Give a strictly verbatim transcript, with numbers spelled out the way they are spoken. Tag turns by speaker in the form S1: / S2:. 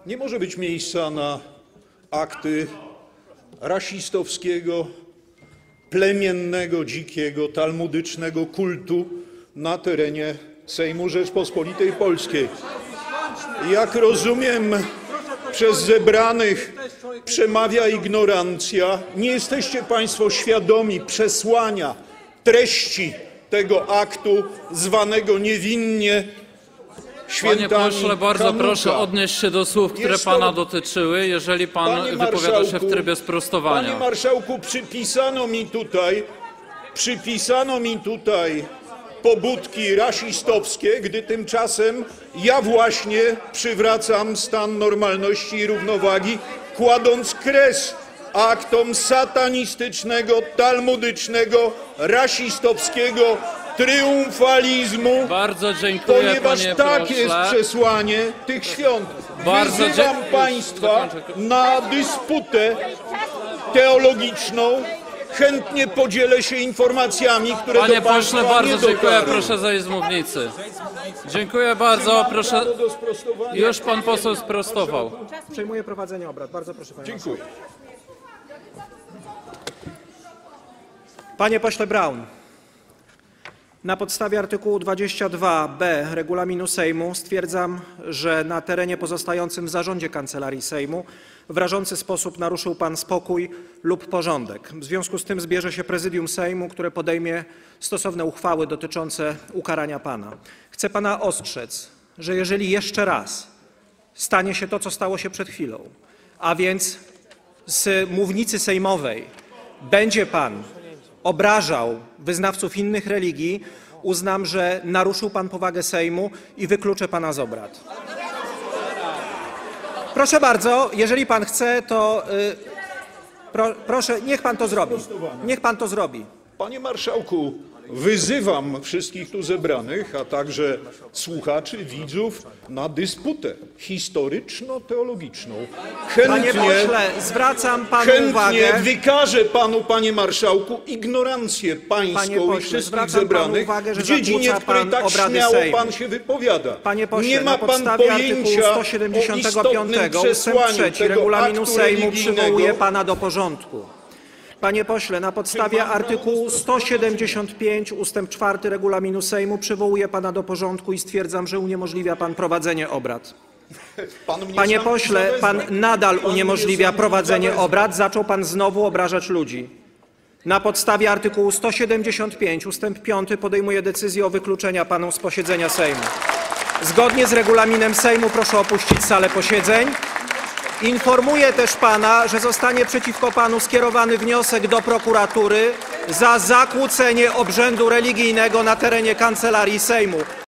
S1: Nie może być miejsca na akty rasistowskiego, plemiennego, dzikiego, talmudycznego kultu na terenie Sejmu Rzeczypospolitej Polskiej. Jak rozumiem, przez zebranych przemawia ignorancja. Nie jesteście państwo świadomi przesłania, treści tego aktu zwanego niewinnie świętami
S2: Panie pośle, bardzo
S1: Hanuka.
S2: proszę odnieść się do słów, które
S1: Jest to-
S2: pana dotyczyły, jeżeli pan
S1: Panie
S2: wypowiada się w
S1: marszałku,
S2: trybie sprostowania.
S1: Panie marszałku, przypisano mi tutaj, przypisano mi tutaj pobudki rasistowskie, gdy tymczasem ja właśnie przywracam stan normalności i równowagi, kładąc kres aktom satanistycznego, talmudycznego, rasistowskiego triumfalizmu,
S2: Bardzo dziękuję,
S1: ponieważ
S2: panie
S1: tak
S2: pośle.
S1: jest przesłanie tych świąt.
S2: Bardzo
S1: Wyzywam
S2: dzie-
S1: państwa
S2: Dokończę.
S1: na dysputę teologiczną. Chętnie podzielę się informacjami, które
S2: Panie
S1: do państwa
S2: pośle, bardzo
S1: nie
S2: dziękuję.
S1: dotarły.
S2: Proszę zejść z mównicy. Dziękuję bardzo. Proszę.
S1: Prawo do sprostowania?
S2: Już pan poseł sprostował.
S3: Przejmuję prowadzenie obrad. Bardzo proszę, panie
S1: Dziękuję.
S3: Panie pośle Braun, na podstawie artykułu dwudziestego drugiego b regulaminu Sejmu stwierdzam, że na terenie pozostającym w zarządzie Kancelarii Sejmu w rażący sposób naruszył pan spokój lub porządek. W związku z tym zbierze się Prezydium Sejmu, które podejmie stosowne uchwały dotyczące ukarania pana. Chcę pana ostrzec, że jeżeli jeszcze raz stanie się to, co stało się przed chwilą, a więc z mównicy sejmowej będzie pan obrażał wyznawców innych religii, uznam, że naruszył pan powagę Sejmu i wykluczę pana z obrad. Proszę bardzo, jeżeli pan chce, to y, pro, proszę, niech pan to zrobi. Niech pan to zrobi.
S1: Panie marszałku, wyzywam wszystkich tu zebranych, a także słuchaczy, widzów na dysputę historyczno-teologiczną.
S3: Panie
S1: Chętnie,
S3: pośle, zwracam panu
S1: chętnie
S3: uwagę.
S1: wykażę panu, panie marszałku, ignorancję
S3: Panie
S1: pańską i
S3: pośle,
S1: wszystkich
S3: zwracam panu
S1: zebranych
S3: uwagę, że
S1: w dziedzinie,
S3: zakłóca
S1: w której
S3: pan
S1: tak
S3: obrady
S1: śmiało
S3: Sejmu.
S1: pan się wypowiada.
S3: Panie pośle,
S1: Nie ma
S3: na
S1: pan
S3: podstawie artykułu
S1: pojęcia
S3: sto
S1: o
S3: siedemdziesiątego
S1: istotnym
S3: piątego ustęp
S1: przesłaniu
S3: trzeci
S1: tego
S3: regulaminu
S1: aktu
S3: Sejmu
S1: religijnego.
S3: przywołuję pana do porządku. Panie pośle, na podstawie artykułu sto siedemdziesiątego piątego ustęp czwarty regulaminu Sejmu przywołuję pana do porządku i stwierdzam, że uniemożliwia pan prowadzenie obrad.
S1: Pan mnie
S3: Panie
S1: sam
S3: pośle, pan
S1: zawezwał.
S3: nadal
S1: Pan
S3: uniemożliwia
S1: mnie sam
S3: prowadzenie
S1: zawezwał.
S3: obrad. Zaczął pan znowu obrażać ludzi. Na podstawie artykułu sto siedemdziesiątego piątego ustęp piąty podejmuję decyzję o wykluczeniu panu z posiedzenia Sejmu. Zgodnie z regulaminem Sejmu proszę opuścić salę posiedzeń. Informuję też pana, że zostanie przeciwko panu skierowany wniosek do prokuratury za zakłócenie obrzędu religijnego na terenie Kancelarii Sejmu.